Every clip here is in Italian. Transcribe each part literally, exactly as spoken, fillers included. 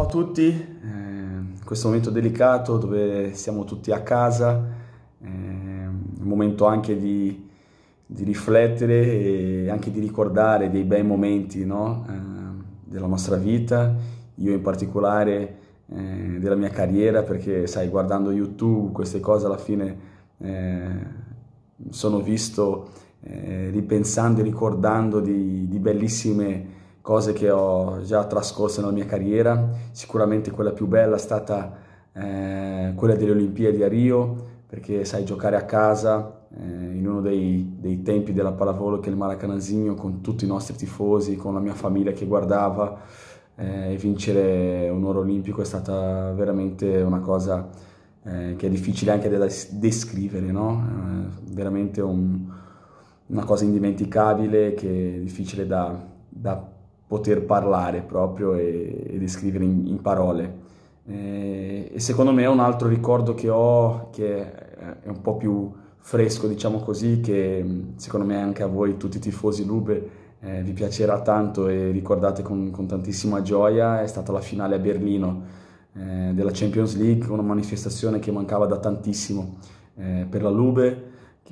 tutti, eh, in questo momento delicato dove siamo tutti a casa, eh, un momento anche di, di riflettere e anche di ricordare dei bei momenti, no? eh, della nostra vita, io in particolare eh, della mia carriera, perché sai, guardando YouTube queste cose alla fine eh, sono visto eh, ripensando e ricordando di, di bellissime cose che ho già trascorso nella mia carriera. Sicuramente quella più bella è stata eh, quella delle Olimpiadi a Rio, perché sai, giocare a casa eh, in uno dei, dei tempi della pallavolo che è il Maracanazinho, con tutti i nostri tifosi, con la mia famiglia che guardava, eh, e vincere un oro olimpico è stata veramente una cosa eh, che è difficile anche da descrivere, no? Eh, veramente un, una cosa indimenticabile che è difficile da, da poter parlare proprio e, e descrivere in, in parole. E, e secondo me è un altro ricordo che ho, che è un po' più fresco, diciamo così, che secondo me anche a voi, tutti i tifosi Lube, eh, vi piacerà tanto e ricordate con, con tantissima gioia. È stata la finale a Berlino eh, della Champions League, una manifestazione che mancava da tantissimo eh, per la Lube,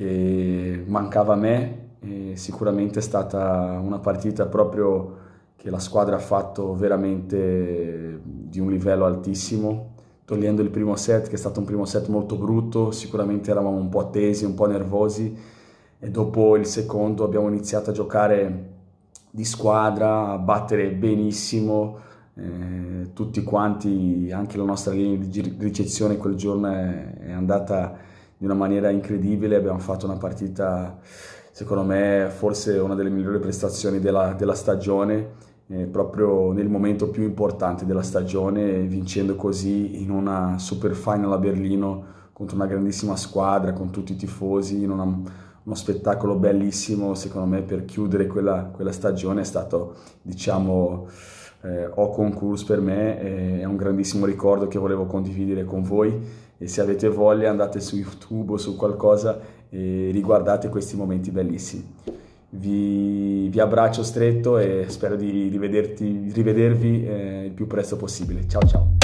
che mancava a me, e sicuramente è stata una partita proprio che la squadra ha fatto veramente di un livello altissimo, togliendo il primo set, che è stato un primo set molto brutto. Sicuramente eravamo un po' tesi, un po' nervosi, e dopo il secondo abbiamo iniziato a giocare di squadra, a battere benissimo, eh, tutti quanti, anche la nostra linea di ricezione quel giorno è, è andata di una maniera incredibile. Abbiamo fatto una partita, secondo me, forse una delle migliori prestazioni della, della stagione, eh, proprio nel momento più importante della stagione, vincendo così in una super final a Berlino contro una grandissima squadra, con tutti i tifosi, in una, uno spettacolo bellissimo. Secondo me, per chiudere quella, quella stagione è stato, diciamo, eh, au concours per me, eh, è un grandissimo ricordo che volevo condividere con voi, e se avete voglia andate su YouTube o su qualcosa e riguardate questi momenti bellissimi. Vi, vi abbraccio stretto e spero di rivederti, rivedervi eh, il più presto possibile. Ciao ciao!